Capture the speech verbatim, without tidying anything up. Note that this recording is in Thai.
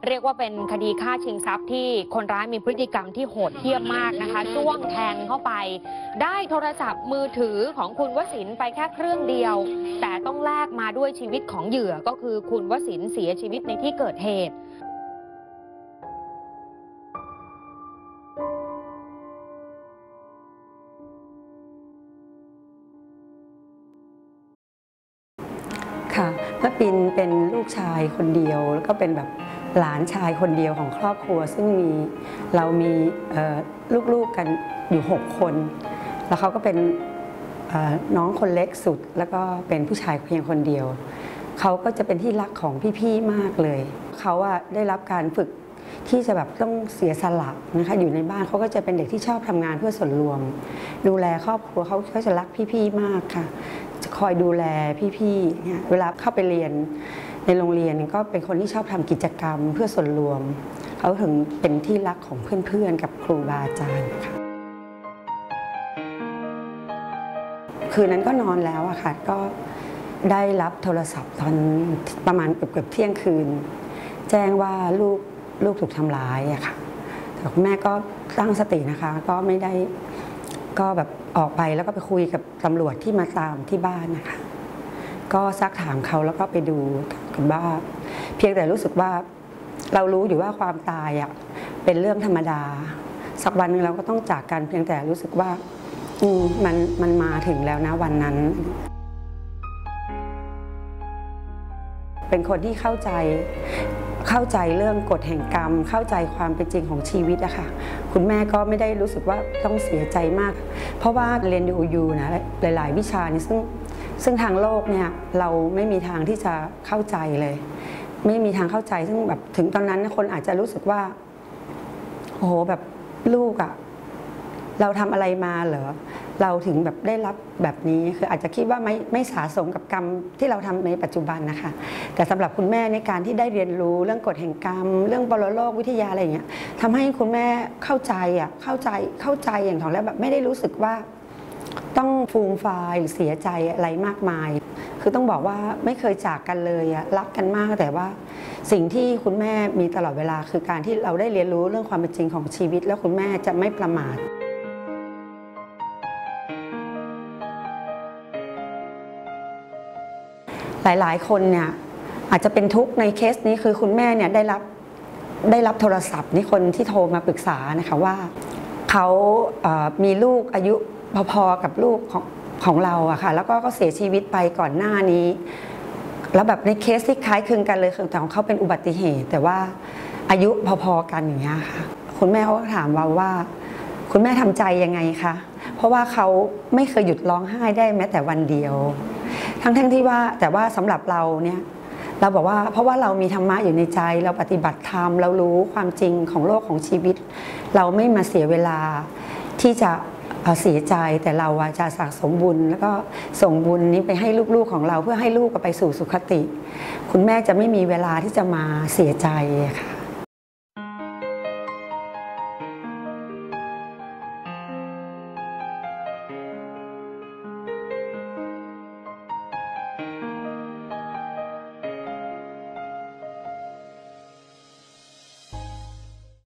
เรียกว่าเป็นคดีฆ่าชิงทรัพย์ที่คนร้ายมีพฤติกรรมที่โหดเหี้ยมมากนะคะจ้วงแทงเข้าไปได้โทรศัพท์มือถือของคุณวสินทร์ไปแค่เครื่องเดียวแต่ต้องแลกมาด้วยชีวิตของเหยื่อก็คือคุณวสินทร์เสียชีวิตในที่เกิดเหตุค่ะแม่ปินเป็นลูกชายคนเดียวแล้วก็เป็นแบบหลานชายคนเดียวของครอบครัวซึ่งมีเรามีลูกๆกันอยู่หกคนแล้วเขาก็เป็นน้องคนเล็กสุดแล้วก็เป็นผู้ชายเพียงคนเดียวเขาก็จะเป็นที่รักของพี่ๆมากเลยเขาอะได้รับการฝึกที่จะแบบต้องเสียสละนะคะอยู่ในบ้านเขาก็จะเป็นเด็กที่ชอบทำงานเพื่อส่วนรวมดูแลครอบครัวเขาก็จะรักพี่ๆมากค่ะจะคอยดูแลพี่ๆเนี่ยเวลาเข้าไปเรียนในโรงเรียนก็เป็นคนที่ชอบทำกิจกรรมเพื่อส่วนรวมเขาถึงเป็นที่รักของเพื่อนๆกับครูบาอาจารย์ค่ะคืนนั้นก็นอนแล้วอะค่ะก็ได้รับโทรศัพท์ตอนประมาณเกือบเกือบเที่ยงคืนแจ้งว่าลูกลูกถูกทำร้ายอะค่ะแต่คุณแม่ก็ตั้งสตินะคะก็ไม่ได้ก็แบบออกไปแล้วก็ไปคุยกับตำรวจที่มาตามที่บ้านนะคะก็ซักถามเขาแล้วก็ไปดูกันบ้างเพียงแต่รู้สึกว่าเรารู้อยู่ว่าความตายอะเป็นเรื่องธรรมดาสักวันนึงเราก็ต้องจากกันเพียงแต่รู้สึกว่าอืมมันมันมาถึงแล้วนะวันนั้นเป็นคนที่เข้าใจเข้าใจเรื่องกฎแห่งกรรมเข้าใจความเป็นจริงของชีวิตอะค่ะคุณแม่ก็ไม่ได้รู้สึกว่าต้องเสียใจมากเพราะว่าเรียนอยู่ยูนะหลายๆวิชานี่ซึ่งซึ่งทางโลกเนี่ยเราไม่มีทางที่จะเข้าใจเลยไม่มีทางเข้าใจซึ่งแบบถึงตอนนั้นคนอาจจะรู้สึกว่าโอ้โหแบบลูกอะเราทำอะไรมาเหรอเราถึงแบบได้รับแบบนี้คืออาจจะคิดว่าไม่ไม่สะสมกับกรรมที่เราทำในปัจจุบันนะคะแต่สำหรับคุณแม่ในการที่ได้เรียนรู้เรื่องกฎแห่งกรรมเรื่องปรโลกวิทยาอะไรอย่างเงี้ยทำให้คุณแม่เข้าใจอ่ะเข้าใจเข้าใจอย่างถ่องแล้วแบบไม่ได้รู้สึกว่าต้องฟูมฟายหรือเสียใจอะไรมากมายคือต้องบอกว่าไม่เคยจากกันเลยอะรักกันมากแต่ว่าสิ่งที่คุณแม่มีตลอดเวลาคือการที่เราได้เรียนรู้เรื่องความเป็นจริงของชีวิตแล้วคุณแม่จะไม่ประมาทหลายๆคนเนี่ยอาจจะเป็นทุกข์ในเคสนี้คือคุณแม่เนี่ยได้รับได้รับโทรศัพท์นี่คนที่โทรมาปรึกษานะคะว่าเขามีลูกอายุพอๆกับลูกของของเราอะค่ะแล้วก็ก็เสียชีวิตไปก่อนหน้านี้แล้วแบบในเคสที่คล้ายคลึงกันเลยคือแต่ของเขาเป็นอุบัติเหตุแต่ว่าอายุพอๆกันอย่างเงี้ยค่ะคุณแม่เขาก็ถามเราว่าคุณแม่ทำใจยังไงคะเพราะว่าเขาไม่เคยหยุดร้องไห้ได้แม้แต่วันเดียวทั้งๆที่ว่าแต่ว่าสำหรับเราเนี่ยเราบอกว่าเพราะว่าเรามีธรรมะอยู่ในใจเราปฏิบัติธรรมเรารู้ความจริงของโลกของชีวิตเราไม่มาเสียเวลาที่จะเสียใจแต่เราจะสะสมบุญแล้วก็ส่งบุญนี้ไปให้ลูกๆของเราเพื่อให้ลูกไปสู่สุคติคุณแม่จะไม่มีเวลาที่จะมาเสียใจค่ะ